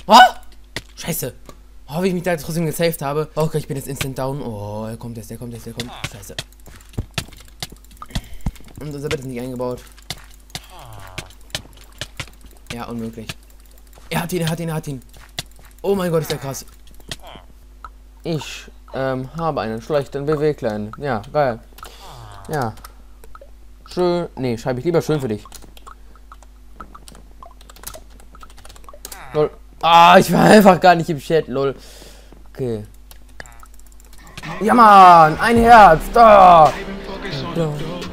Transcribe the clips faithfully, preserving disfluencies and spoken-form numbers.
Oh! Scheiße. Oh, wie ich mich da trotzdem gesaved habe. Okay, ich bin jetzt instant down. Oh, er kommt jetzt, der kommt jetzt, der kommt. Scheiße. Und unser Bett ist nicht eingebaut. Ja, unmöglich. Er hat ihn, er hat ihn, er hat ihn. Oh mein Gott, ist der krass. Ich ähm, habe einen schlechten B W-Kleinen. Ja, geil. Ja. Schön. Nee, schreibe ich lieber schön für dich. Lol. Ah, ich war einfach gar nicht im Chat, lol. Okay. Ja, Mann, ein Herz. Da. Da.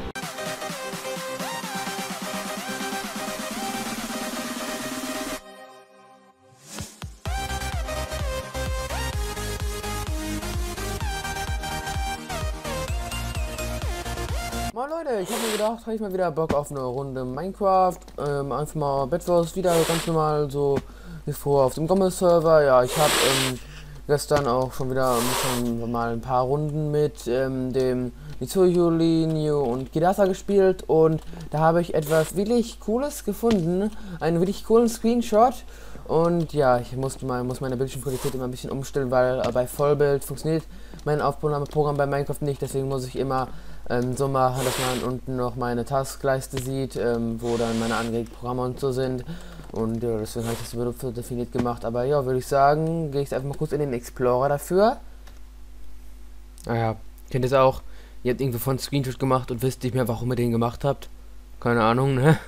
Moin Leute, ich habe mir gedacht, habe ich mal wieder Bock auf eine Runde Minecraft. Ähm, einfach mal Bedwars wieder ganz normal so wie vor auf dem Gommel-Server. Ja, ich habe ähm, gestern auch schon wieder ähm, schon mal ein paar Runden mit ähm, dem Mitsuyo, Linio und Kidasa gespielt und da habe ich etwas wirklich Cooles gefunden. Einen wirklich coolen Screenshot. Und ja, ich musste mal, muss meine Bildschirmqualität immer ein bisschen umstellen, weil äh, bei Vollbild funktioniert mein Aufnahmeprogramm bei Minecraft nicht. Deswegen muss ich immer ähm, so machen, dass man unten noch meine Taskleiste sieht, ähm, wo dann meine angelegten Programme und so sind. Und ja, deswegen habe ich das über definiert gemacht. Aber ja, würde ich sagen, gehe ich einfach mal kurz in den Explorer dafür. Naja, kennt ihr es auch? Ihr habt irgendwie von Screenshot gemacht und wisst nicht mehr, warum ihr den gemacht habt. Keine Ahnung, ne?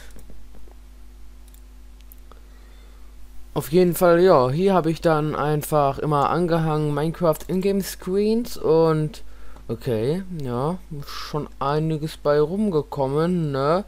Auf jeden Fall, ja, hier habe ich dann einfach immer angehangen Minecraft Ingame Screens und okay, ja, schon einiges bei rumgekommen, ne?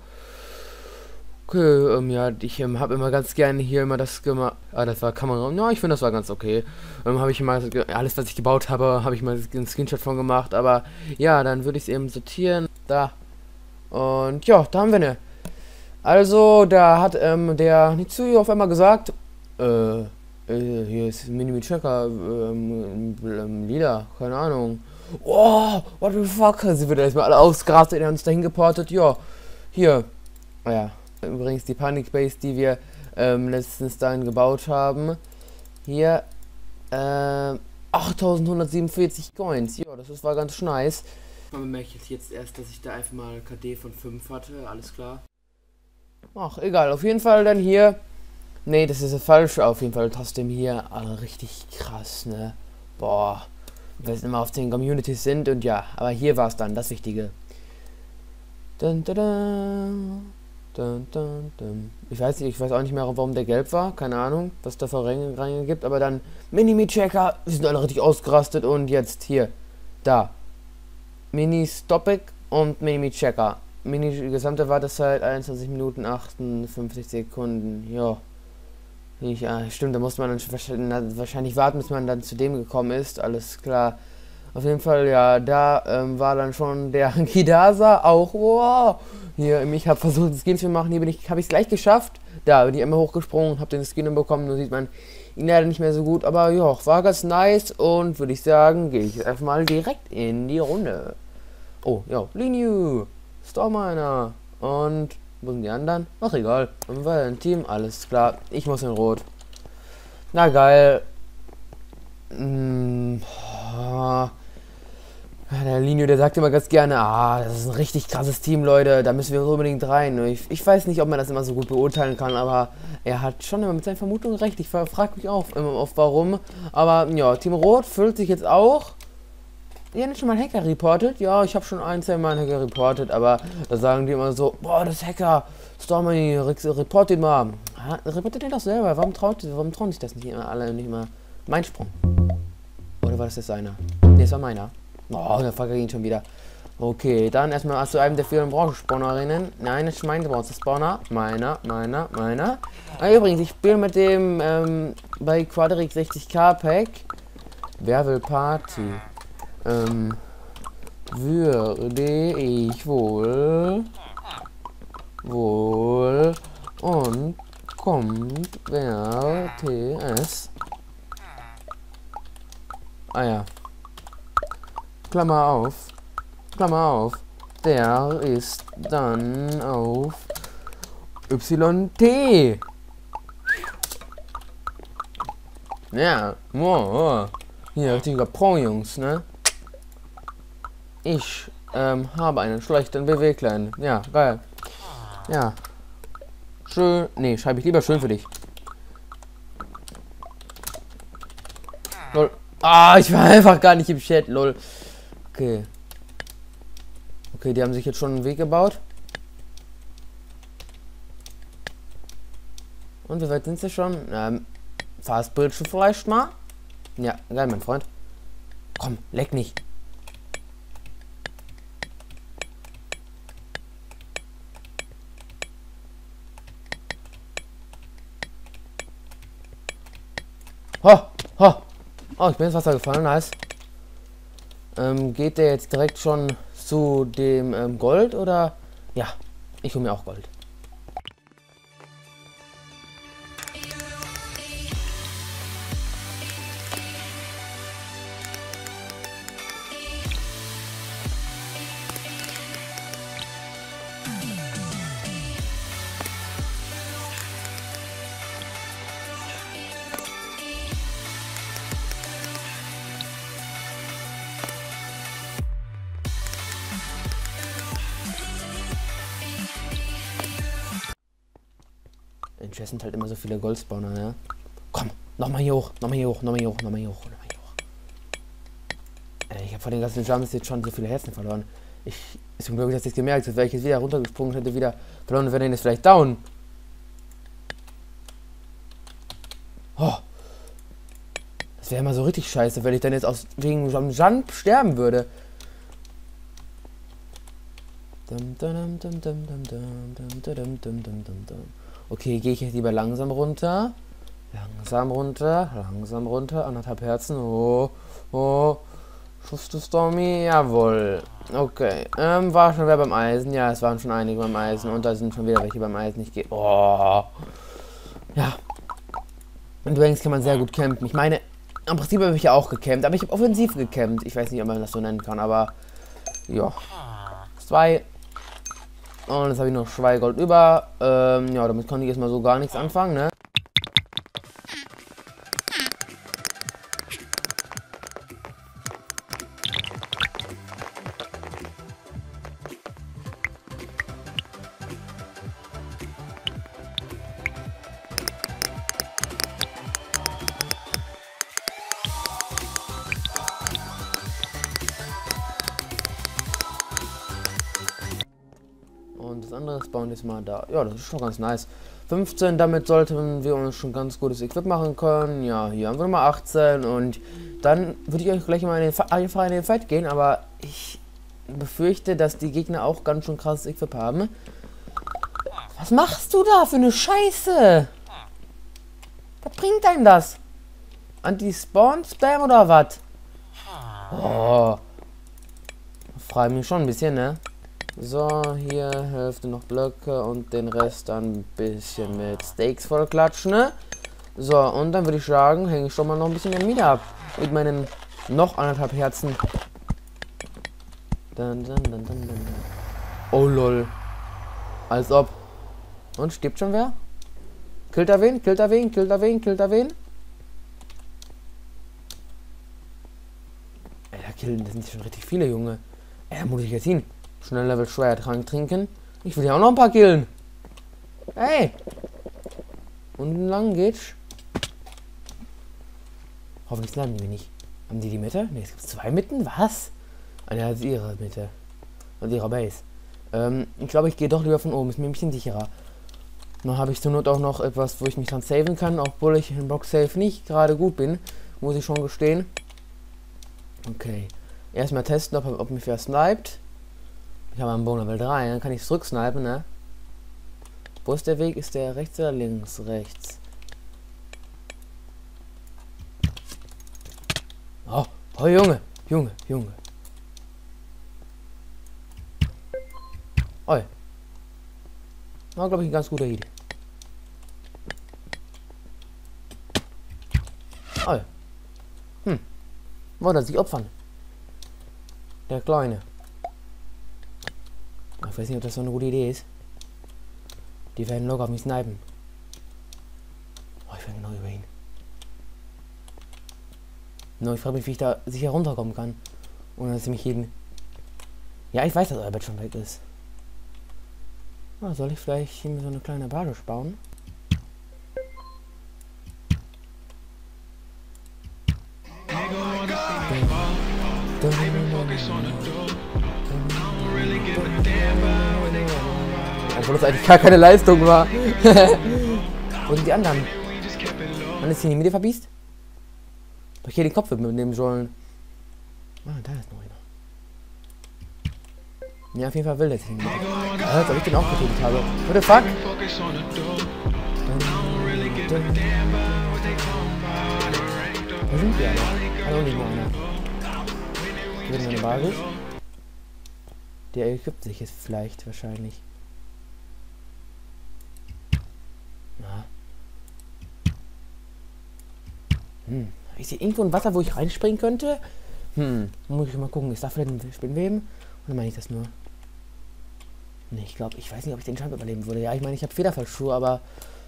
Okay, ähm, ja, ich ähm, habe immer ganz gerne hier immer das gemacht. Ah, das war Kamera. Ja, ich finde, das war ganz okay. Ähm, habe ich immer alles, was ich gebaut habe, habe ich mal einen Screenshot von gemacht. Aber ja, dann würde ich es eben sortieren. Da. Und ja, da haben wir eine. Also, da hat ähm, der Mitsuyo auf einmal gesagt, äh, äh hier ist Minimi Checker, ähm, ähm, Lieder, keine Ahnung. Oh, what the fuck? Sie wird erstmal alle ausgerastet, er hat uns dahin geportet. Ja, hier. Ja. Übrigens die Panic Base, die wir ähm, letztens dahin gebaut haben. Hier äh, achttausendhundertsiebenundvierzig Coins. Ja, das ist, war ganz nice. Man bemerkt jetzt erst, dass ich da einfach mal K D von fünf hatte. Alles klar. Ach, egal. Auf jeden Fall dann hier. Nee, das ist falsch. Auf jeden Fall trotzdem hier. Aber richtig krass, ne? Boah. Weil es immer auf den Communities sind. Und ja, aber hier war es dann das Wichtige. Dun, dun, dun. Dun, dun, dun. Ich weiß nicht, ich weiß auch nicht mehr, warum der gelb war. Keine Ahnung, was da für Ränge, Ränge gibt. Aber dann Mini-Me-Checker. Wir sind alle richtig ausgerastet. Und jetzt hier. Da. Mini-Stopic und Mini-Me-Checker. Mini gesamte Wartezeit einundzwanzig Minuten achtundfünfzig Sekunden. Ja. Ich, ja, stimmt, da muss man dann wahrscheinlich, wahrscheinlich warten, bis man dann zu dem gekommen ist. Alles klar. Auf jeden Fall, ja, da ähm, war dann schon der Kidasa auch. Wow. Hier, ich habe versucht, das Skin zu machen. Hier bin ich, habe ich es gleich geschafft. Da bin ich immer hochgesprungen, habe den Skin bekommen. Nur sieht man ihn leider nicht mehr so gut. Aber ja, war ganz nice. Und würde ich sagen, gehe ich jetzt einfach mal direkt in die Runde. Oh, ja, Linio, Storminer. Und wo sind die anderen? Ach, egal. Und wir ein Team, alles klar. Ich muss in Rot. Na geil. Hm, oh. Der Linio, der sagt immer ganz gerne, ah, das ist ein richtig krasses Team, Leute, da müssen wir unbedingt rein. Ich, ich weiß nicht, ob man das immer so gut beurteilen kann, aber er hat schon immer mit seinen Vermutungen recht. Ich frage mich auch immer oft, warum. Aber ja, Team Rot füllt sich jetzt auch. Ihr habt schon mal Hacker reportet? Ja, ich habe schon ein, zwei Mal einen Hacker reportet, aber da sagen die immer so, boah, das Hacker, Stormy, report den mal. Ha, reportet den doch selber, warum traut, warum trauen sich das nicht immer alle, nicht immer? Mein Sprung. Oder war das jetzt seiner? Ne, es war meiner. Oh, der Fucker ging schon wieder. Okay, dann erstmal zu einem der vielen Branchenspawnerinnen. Nein, das ist mein Bronze-Spawner. Meiner, meiner, meiner. Ah, übrigens, ich spiele mit dem ähm, bei Quadrix sechzig K Pack. Wer will Party? Ähm, würde ich wohl, wohl und kommt wer T S. Ah ja. Klammer auf, Klammer auf, der ist dann auf Y T. Ja, wow, wow. Hier, richtiger Pro, Jungs, ne? Ich, ähm, habe einen schlechten B W-Kleinen. Ja, geil. Ja. Schön. Nee, schreibe ich lieber schön für dich. Lol. Ah, ich war einfach gar nicht im Chat, lol. Okay. Okay, die haben sich jetzt schon einen Weg gebaut. Und wie weit sind sie schon? Ähm, Fastbridge vielleicht mal? Ja, geil, mein Freund. Komm, leck nicht. Ho, ho. Oh, ich bin ins Wasser gefallen, nice. Ähm, geht der jetzt direkt schon zu dem ähm, Gold oder? Ja, ich hole mir auch Gold. In Chess sind halt immer so viele Goldspawner, ja. Komm, nochmal hier hoch, nochmal hier hoch, nochmal hier hoch, nochmal hier hoch, nochmal hier hoch. Äh, ich habe vor den ganzen Jumps jetzt schon so viele Herzen verloren. Ich ist zum Glück, dass ich es gemerkt habe, wäre ich jetzt wieder runtergesprungen, hätte wieder verloren, wäre jetzt vielleicht down. Oh. Das wäre immer so richtig scheiße, wenn ich dann jetzt aus wegen einem Jump sterben würde. Okay, gehe ich jetzt lieber langsam runter. Langsam runter, langsam runter. Anderthalb Herzen. Oh, oh. Schuss du Stormy? Jawohl. Okay. Ähm, war schon wer beim Eisen? Ja, es waren schon einige beim Eisen. Und da sind schon wieder welche beim Eisen. Ich gehe. Oh. Ja. Und übrigens kann man sehr gut campen. Ich meine, im Prinzip habe ich ja auch gecampt, aber ich habe offensiv gecampt. Ich weiß nicht, ob man das so nennen kann, aber ja. Zwei. Und jetzt habe ich noch zwei Gold über. Ähm, ja, damit konnte ich jetzt mal so gar nichts anfangen, ne? Und das andere spawnt jetzt mal da. Ja, das ist schon ganz nice. fünfzehn, damit sollten wir uns schon ganz gutes Equip machen können. Ja, hier haben wir mal achtzehn. Und dann würde ich euch gleich mal in den, einfach in den Fight gehen. Aber ich befürchte, dass die Gegner auch ganz schön krasses Equip haben. Was machst du da für eine Scheiße? Was bringt denn das? Anti-Spawn-Spam oder was? Oh. Freue mich schon ein bisschen, ne? So, hier Hälfte noch Blöcke und den Rest dann ein bisschen mit Steaks voll klatschen, ne? So, und dann würde ich sagen, hänge ich schon mal noch ein bisschen am Mieter ab. Mit meinen noch anderthalb Herzen. Dun, dun, dun, dun, dun. Oh lol. Als ob. Und stirbt schon wer? Killt er wen? Killt er wen? Killt er wen? Killt er wen? Ey, da killen, das sind schon richtig viele, Junge. Ey, da muss ich jetzt hin. Schnell Level Schwertrank trinken. Ich will ja auch noch ein paar killen. Hey! Und lang geht's. Hoffentlich snipen die nicht. Haben die die Mitte? Ne, es gibt zwei Mitten? Was? Eine hat ihre Mitte. Und ihre Base. Ähm, ich glaube, ich gehe doch lieber von oben. Ist mir ein bisschen sicherer. Dann habe ich zur Not auch noch etwas, wo ich mich dann saven kann. Obwohl ich in Block Save nicht gerade gut bin. Muss ich schon gestehen. Okay. Erstmal testen, ob, ob mich wer sniped. Ich habe einen Bow Level drei, dann kann ich zurücksnipen, ne? Wo ist der Weg? Ist der rechts oder links? Rechts. Oh, oh Junge, Junge, Junge. Oi. War, glaube ich, ein ganz guter Hit. Oi. Hm. Wollte er sich opfern. Der Kleine. Ich weiß nicht, ob das so eine gute Idee ist. Die werden locker auf mich snipen. Oh, ich werde genau über ihn. Nur ich frage mich, wie ich da sicher runterkommen kann. Ohne dass ich mich jeden... Ja, ich weiß, dass euer Bett schon weg ist. Oh, soll ich vielleicht hier so eine kleine Badesch bauen? Obwohl das eigentlich gar keine Leistung war. Wo sind die anderen? Wann ist hier in die Mitte verbiest? Doch hier den Kopf mitnehmen sollen. Ah, da ist noch einer. Ja, auf jeden Fall will der sich in die Mitte. Ja, als ob ich den auch getötet habe. What the fuck? Wo sind die alle? Hallo, nicht mehr einer. Hier ist eine Basis. Der ergibt sich jetzt vielleicht, wahrscheinlich. Na. Hm. Ist hier irgendwo ein Wasser, wo ich reinspringen könnte? Hm. Muss ich mal gucken. Ist da vielleicht ein Spinnweben? Oder meine ich das nur? Ne, ich glaube, ich weiß nicht, ob ich den Jump überleben würde. Ja, ich meine, ich habe Federfallschuhe, aber...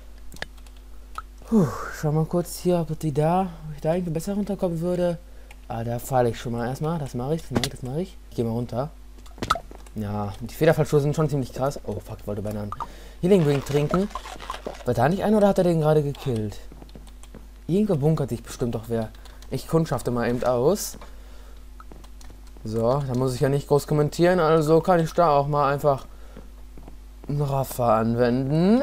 Puh, schau mal kurz hier, ob die da, ob ich da irgendwie besser runterkommen würde. Ah, da falle ich schon mal erstmal. Das mache ich, das mache ich, das mache ich. Ich gehe mal runter. Ja, die Federfallschuhe sind schon ziemlich krass. Oh, fuck, ich wollte beinahe einen Healing Drink trinken. War da nicht einer oder hat er den gerade gekillt? Irgendwo bunkert sich bestimmt doch wer. Ich kundschafte mal eben aus. So, da muss ich ja nicht groß kommentieren, also kann ich da auch mal einfach einen Raffer anwenden.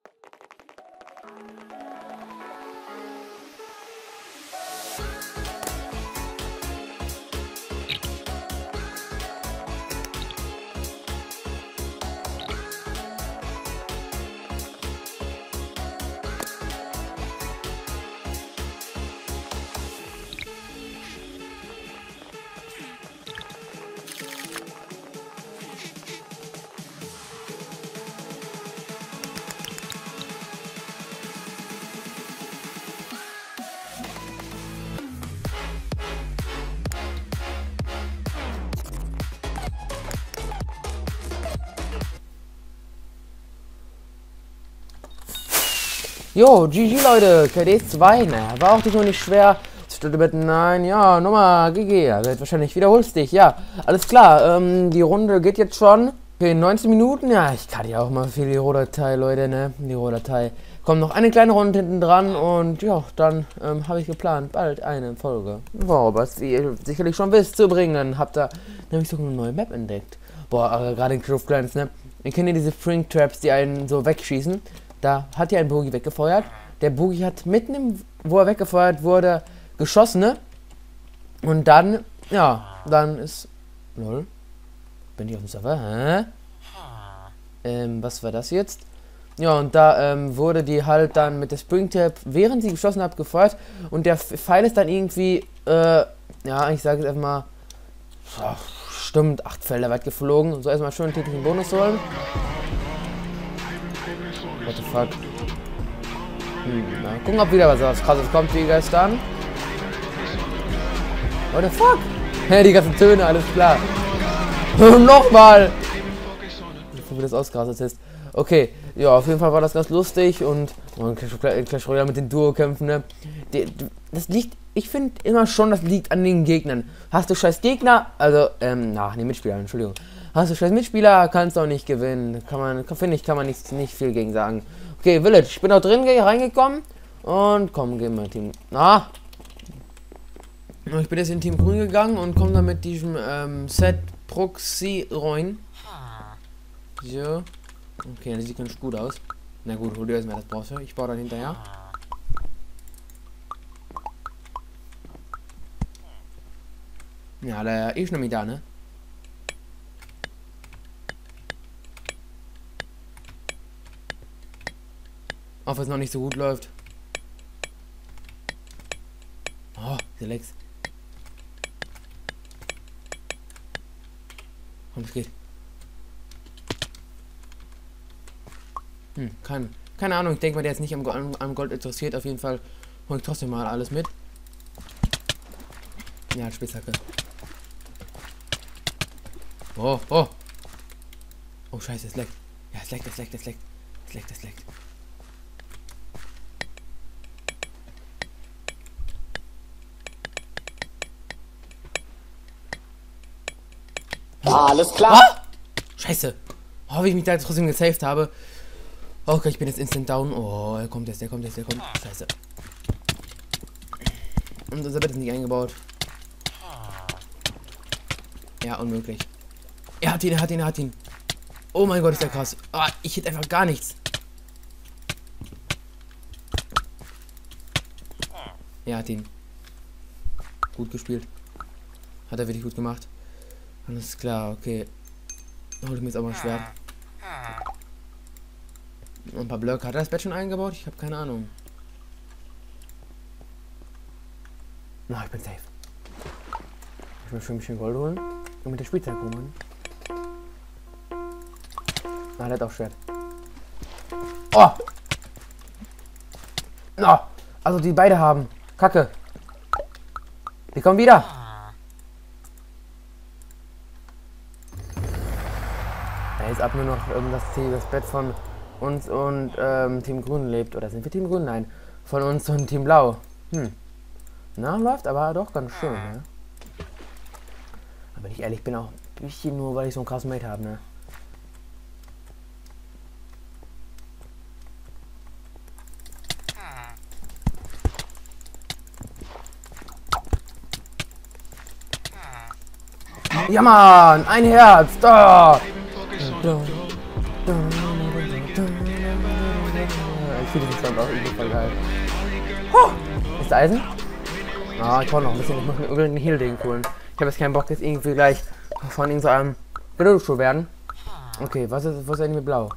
Jo, G G Leute, K D zwei, ne, war auch nicht nur nicht schwer. Mit nein, ja, Nummer, G G, ja, wahrscheinlich wiederholst dich, ja, alles klar, ähm, die Runde geht jetzt schon, okay, neunzehn Minuten, ja, ich kann ja auch mal für die Rohdatei, Leute, ne, die Rohdatei, kommt noch eine kleine Runde hinten dran und ja, dann, ähm, habe ich geplant, bald eine Folge, wow, was ihr sicherlich schon wisst, zu bringen, habt ihr nämlich sogar eine neue Map entdeckt, boah, aber gerade in Clash of Clans, ne, ihr kennt ja diese Spring Traps, die einen so wegschießen. Da hat ja ein Bogi weggefeuert. Der Bogi hat mitten im, wo er weggefeuert wurde, geschossen, ne? Und dann, ja, dann ist... Lol. Bin ich auf dem Server? Hä? Ähm, was war das jetzt? Ja, und da ähm, wurde die halt dann mit der Springtap, während sie geschossen hat, gefeuert. Und der Pfeil ist dann irgendwie, äh, ja, ich sage jetzt einfach mal, oh, stimmt, acht Felder weit geflogen. So, erstmal schön einen täglichen Bonus holen. What the fuck? Hm, na, gucken, ob wieder was krasses kommt wie gestern. What the fuck? Hä, die ganzen Töne, alles klar. Nochmal! Wie das ausgerastet ist. Okay, ja, auf jeden Fall war das ganz lustig und, und Clash Royale mit den Duo-Kämpfen, ne? Die, das liegt, ich finde immer schon, das liegt an den Gegnern. Hast du scheiß Gegner, also, ähm, na, nee, Mitspieler, Entschuldigung. Hast du scheiß Mitspieler, kannst du auch nicht gewinnen. Kann man, finde ich, kann man nicht, nicht viel gegen sagen. Okay, Village, ich bin auch drin reingekommen. Und komm, gehen wir Team. Ah! Ich bin jetzt in Team Grün gegangen und komme dann mit diesem ähm, Set Proxy rein. So. Okay, das sieht ganz gut aus. Na gut, hol dir erstmal, das brauchst du. Ich baue dann hinterher. Ja, der ist nämlich da, ne? Auch wenn es noch nicht so gut läuft. Oh, diese Lex. Komm, es geht. Hm, kein, keine Ahnung, ich denke mal, der ist nicht am, am, am Gold interessiert. Auf jeden Fall hol ich trotzdem mal alles mit. Ja, Spitzhacke. Oh, oh. Oh, scheiße, es leckt. Ja, es leckt, es leckt, es leckt. Es leckt, es leckt. Alles klar. Oh! Scheiße. Oh, wie ich mich da trotzdem gesaved habe. Okay, ich bin jetzt instant down. Oh, er kommt jetzt, der kommt jetzt, der kommt. Scheiße. Und unser Bett ist nicht eingebaut. Ja, unmöglich. Er hat ihn, er hat ihn, er hat ihn. Oh mein Gott, ist der krass. Ah, ich hätte einfach gar nichts. Er hat ihn. Gut gespielt. Hat er wirklich gut gemacht. Alles klar, okay. Hol ich mir jetzt auch mal ein Schwert. Und ein paar Blöcke. Hat er das Bett schon eingebaut? Ich habe keine Ahnung. Na, ich bin safe. Ich will schon ein bisschen Gold holen. Und mit der Spielzeit kommen. Na, der hat auch Schwert. Oh! No! Also die beide haben. Kacke. Die kommen wieder. Ja, jetzt ab nur noch ähm, das, das Bett von uns und ähm, Team Grün lebt. Oder sind wir Team Grün? Nein. Von uns und Team Blau. Hm. Na, läuft aber doch ganz schön, ne? Aber wenn ich ehrlich bin, auch ein bisschen nur, weil ich so einen krassen Mate habe, ne? Ja, Mann! Ein Herz! Da! Ich finde den Sound auch übel voll geil. Huh. Ist Eisen? Ah, ich brauche noch ein bisschen. Ich muss mir irgendeinen Heal-Ding holen. Ich habe jetzt keinen Bock, jetzt irgendwie gleich von irgendeinem benutzt zu werden. Okay, was ist, was ist denn mit Blau?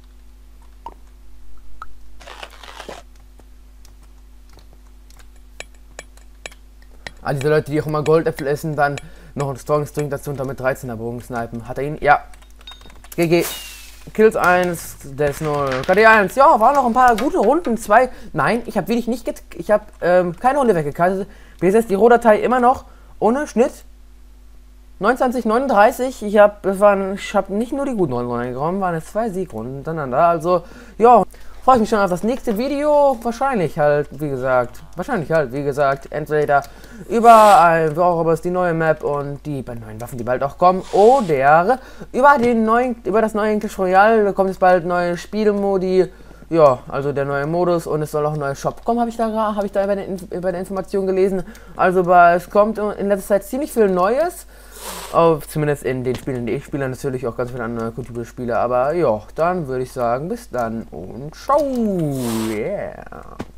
Ah, diese Leute, die auch immer Goldäpfel essen, dann noch ein Strong Drink dazu und damit dreizehner Bogen snipen. Hat er ihn? Ja. G G. Kills eins, Death null. K D eins. Ja, waren noch ein paar gute Runden. zwei. Nein, ich habe wenig nicht get. Ich habe ähm, keine Runde weggekattet. Bis jetzt die Rohdatei immer noch ohne Schnitt. neunundzwanzig, neununddreißig. Ich habe ich hab nicht nur die guten Runden reingekommen, waren es zwei Siegrunden hintereinander. Also, ja. Freue ich mich schon auf das nächste Video. Wahrscheinlich halt, wie gesagt, wahrscheinlich halt, wie gesagt, entweder über ein über die neue Map und die beiden neuen Waffen, die bald auch kommen, oder über den neuen, über das neue Clash Royale. Da kommt jetzt bald neue Spielmodi. Ja, also der neue Modus und es soll auch ein neuer Shop kommen, habe ich da habe ich da bei der, bei der Information gelesen. Also bei, es kommt in letzter Zeit ziemlich viel Neues. Auf, zumindest in den Spielen, die ich spiele, natürlich auch ganz viele andere Computerspiele. Aber ja, dann würde ich sagen, bis dann und ciao. Yeah.